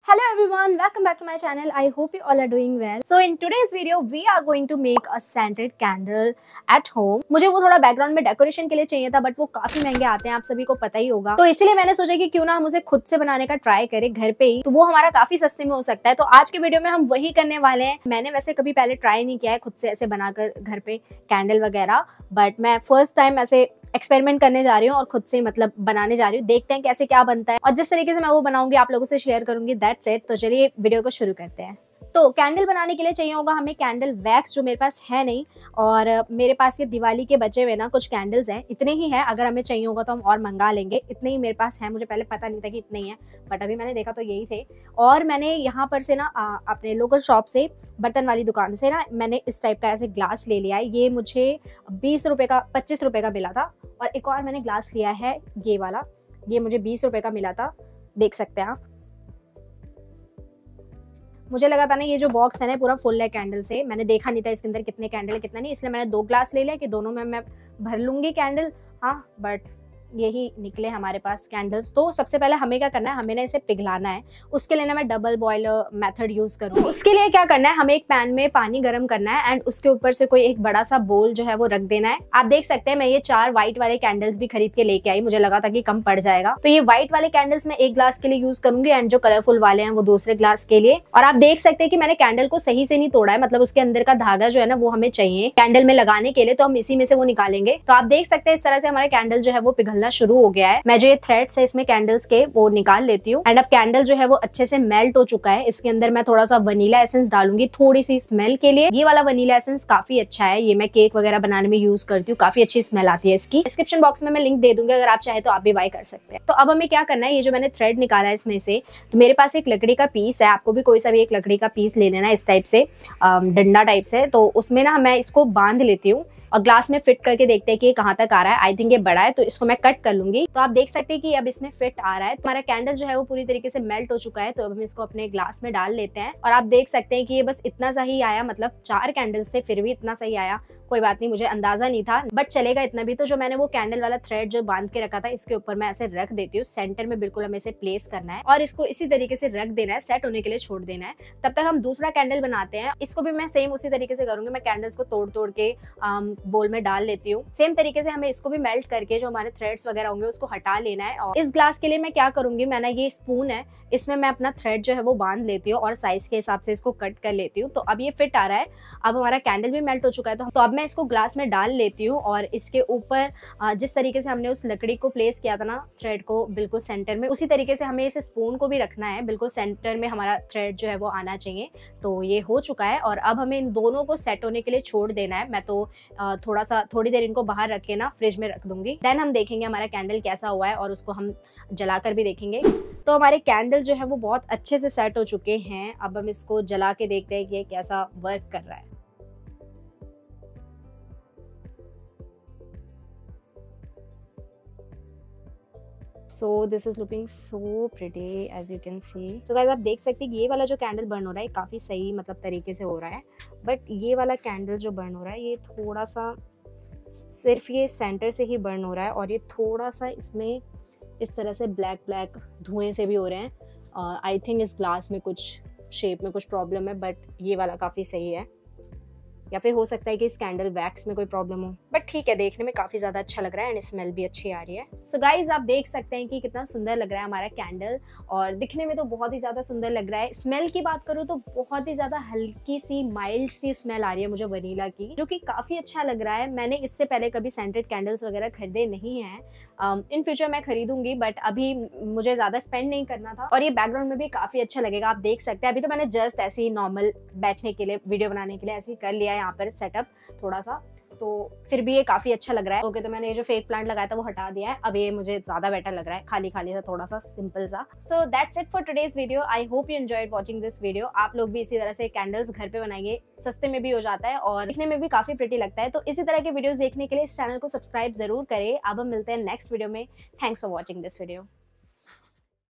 Hello everyone, welcome back to my channel. I hope you all are doing well. So in today's video, we are going to make a scented candle at home. मुझे वो थोड़ा background में decoration के लिए चाहिए था, but वो काफी महंगे आते हैं, आप सभी को पता ही होगा। तो इसीलिए मैंने सोचा कि क्यों ना हम उसे खुद से बनाने का ट्राई करें घर पे ही, तो वो हमारा काफी सस्ते में हो सकता है। तो आज के वीडियो में हम वही करने वाले हैं। मैंने वैसे कभी पहले ट्राई नहीं किया है खुद से ऐसे बनाकर घर पे कैंडल वगैरह, बट मैं फर्स्ट टाइम ऐसे एक्सपेरिमेंट करने जा रही हूँ और खुद से मतलब बनाने जा रही हूँ। देखते हैं कैसे क्या बनता है और जिस तरीके से मैं वो बनाऊंगी आप लोगों से शेयर करूंगी। That's it. तो चलिए वीडियो को शुरू करते हैं। तो कैंडल बनाने के लिए चाहिए होगा हमें कैंडल वैक्स, जो मेरे पास है नहीं, और मेरे पास ये दिवाली के बचे हुए ना कुछ कैंडल्स हैं, इतने ही हैं। अगर हमें चाहिए होगा तो हम और मंगा लेंगे। इतने ही मेरे पास हैं, मुझे पहले पता नहीं था कि इतने ही हैं, बट अभी मैंने देखा तो यही थे। और मैंने यहाँ पर से ना अपने लोकल शॉप से, बर्तन वाली दुकान से ना, मैंने इस टाइप का ऐसे ग्लास ले लिया है। ये मुझे 20 रुपये का 25 रुपये का मिला था। और एक और मैंने ग्लास लिया है ये वाला, ये मुझे 20 रुपये का मिला था, देख सकते हैं आप। मुझे लगा था ना ये जो बॉक्स है ना पूरा फुल है कैंडल से, मैंने देखा नहीं था इसके अंदर कितने कैंडल है कितना नहीं, इसलिए मैंने 2 ग्लास ले लिया कि दोनों में मैं भर लूंगी कैंडल। हाँ, बट यही निकले हमारे पास कैंडल्स। तो सबसे पहले हमें क्या करना है, हमें ना इसे पिघलाना है। उसके लिए ना मैं डबल बॉयलर मेथड यूज करूँगी। उसके लिए क्या करना है, हमें एक पैन में पानी गर्म करना है एंड उसके ऊपर से कोई एक बड़ा सा बोल जो है वो रख देना है। आप देख सकते हैं मैं ये 4 व्हाइट वाले कैंडल्स भी खरीद के लेके आई, मुझे लगा था कि कम पड़ जाएगा। तो ये व्हाइट वाले कैंडल्स मैं 1 ग्लास के लिए यूज करूंगी एंड जो कलरफुल वाले हैं वो दूसरे ग्लास के लिए। और आप देख सकते हैं कि मैंने कैंडल को सही से नहीं तोड़ा है, मतलब उसके अंदर का धागा जो है ना वो हमें चाहिए कैंडल में लगाने के लिए, तो हम इसी में से वो निकालेंगे। तो आप देख सकते हैं इस तरह से हमारा कैंडल जो है वो पिघलना शुरू हो गया है। मैं जो ये थ्रेड्स है इसमें कैंडल्स के वो निकाल लेती हूँ एंड अब कैंडल जो है वो अच्छे से मेल्ट हो चुका है। इसके अंदर मैं थोड़ा सा वनीला एसेंस डालूंगी थोड़ी सी स्मेल के लिए। ये वाला वनीला एसेंस काफी अच्छा है, ये मैं केक वगैरह बनाने में यूज करती हूँ, काफी अच्छी स्मेल आती है इसकी। डिस्क्रिप्शन बॉक्स में मैं लिंक दे दूंगी, अगर आप चाहे तो आप भी बाय कर सकते हैं। तो अब हमें क्या करना है, ये जो मैंने थ्रेड निकाला है इसमें से, तो मेरे पास एक लकड़ी का पीस है, आपको भी कोई सा भी एक लकड़ी का पीस ले लेना इस टाइप से, डंडा टाइप से। तो उसमें ना मैं इसको बांध लेती हूँ और ग्लास में फिट करके देखते हैं कि ये कहाँ तक आ रहा है। आई थिंक ये बड़ा है तो इसको मैं कट कर लूंगी। तो आप देख सकते हैं कि अब इसमें फिट आ रहा है। तो हमारा कैंडल जो है वो पूरी तरीके से मेल्ट हो चुका है। तो अब हम इसको अपने ग्लास में डाल लेते हैं और आप देख सकते हैं कि ये बस इतना सा ही आया, मतलब 4 कैंडल्स थे फिर भी इतना सही आया। कोई बात नहीं, मुझे अंदाजा नहीं था, बट चलेगा इतना भी। तो जो मैंने वो कैंडल वाला थ्रेड जो बांध के रखा था इसके ऊपर मैं ऐसे रख देती हूँ। सेंटर में बिल्कुल हमें इसे प्लेस करना है और इसको इसी तरीके से रख देना है, सेट होने के लिए छोड़ देना है। तब तक हम दूसरा कैंडल बनाते हैं। इसको भी मैं सेम उसी तरीके से करूंगी। मैं कैंडल्स को तोड़ तोड़ के बोल में डाल लेती हूँ। सेम तरीके से हमें इसको भी मेल्ट करके जो हमारे थ्रेड्स वगैरह होंगे उसको हटा लेना है। और इस ग्लास के लिए मैं क्या करूंगी, मैंने ये स्पून है, इसमें मैं अपना थ्रेड जो है वो बांध लेती हूँ और साइज के हिसाब से इसको कट कर लेती हूँ। तो अब ये फिट आ रहा है। अब हमारा कैंडल भी मेल्ट हो चुका है। तो अब मैं इसको ग्लास में डाल लेती हूँ और इसके ऊपर जिस तरीके से हमने उस लकड़ी को प्लेस किया था ना थ्रेड को बिल्कुल सेंटर में, उसी तरीके से हमें इस स्पून को भी रखना है, बिल्कुल सेंटर में हमारा थ्रेड जो है वो आना चाहिए। तो ये हो चुका है और अब हमें इन दोनों को सेट होने के लिए छोड़ देना है। मैं तो थोड़ी देर इनको बाहर रख के ना फ्रिज में रख दूंगी। देन हम देखेंगे हमारा कैंडल कैसा हुआ है और उसको हम जलाकर भी देखेंगे। तो हमारे कैंडल जो है वो बहुत अच्छे से सेट हो चुके हैं। अब हम इसको जला के देखते हैं कि ये कैसा वर्क कर रहा है। So this is looking so pretty as you can see. So guys, आप देख सकते हैं कि ये वाला जो कैंडल बर्न हो रहा है काफ़ी सही मतलब तरीके से हो रहा है, बट ये वाला कैंडल जो बर्न हो रहा है ये थोड़ा सा सिर्फ ये सेंटर से ही बर्न हो रहा है और ये थोड़ा सा इसमें इस तरह से ब्लैक ब्लैक धुएं से भी हो रहे हैं। आई थिंक इस ग्लास में कुछ शेप में कुछ प्रॉब्लम है, बट ये वाला काफ़ी सही है, या फिर हो सकता है कि इस कैंडल वैक्स में कोई प्रॉब्लम हो, बट ठीक है, देखने में काफी ज्यादा अच्छा लग रहा है एंड स्मेल भी अच्छी आ रही है। सो गाइज, आप देख सकते हैं कि कितना सुंदर लग रहा है हमारा कैंडल और दिखने में तो बहुत ही ज्यादा सुंदर लग रहा है। स्मेल की बात करूँ तो बहुत ही ज्यादा हल्की सी माइल्ड सी स्मेल आ रही है मुझे वनीला की, जो कि काफी अच्छा लग रहा है। मैंने इससे पहले कभी सेंटेड कैंडल्स वगैरह खरीदे नहीं है। इन फ्यूचर मैं खरीदूंगी, बट अभी मुझे ज्यादा स्पेंड नहीं करना था। और ये बैकग्राउंड में भी काफी अच्छा लगेगा, आप देख सकते हैं। अभी तो मैंने जस्ट ऐसे ही नॉर्मल बैठने के लिए, वीडियो बनाने के लिए ऐसे ही कर लिया है यहाँ पर सेटअप थोड़ा सा, तो फिर भी ये काफी अच्छा लग रहा है। ओके, तो मैंने ये जो फेक प्लांट लगाया था वो हटा दिया है। अब ये मुझे ज्यादा बेटर लग रहा है, खाली खाली सा, थोड़ा सा सिंपल सा। So that's it for today's video. I hope you enjoyed watching this video. आप लोग भी इसी तरह से कैंडल्स घर पे बनाइए, सस्ते में भी हो जाता है और दिखने में भी काफी प्रिटी लगता है। तो इसी तरह के वीडियोस देखने के लिए इस चैनल को सब्सक्राइब जरूर करें। अब हम मिलते हैं नेक्स्ट वीडियो में। Thanks for watching this video.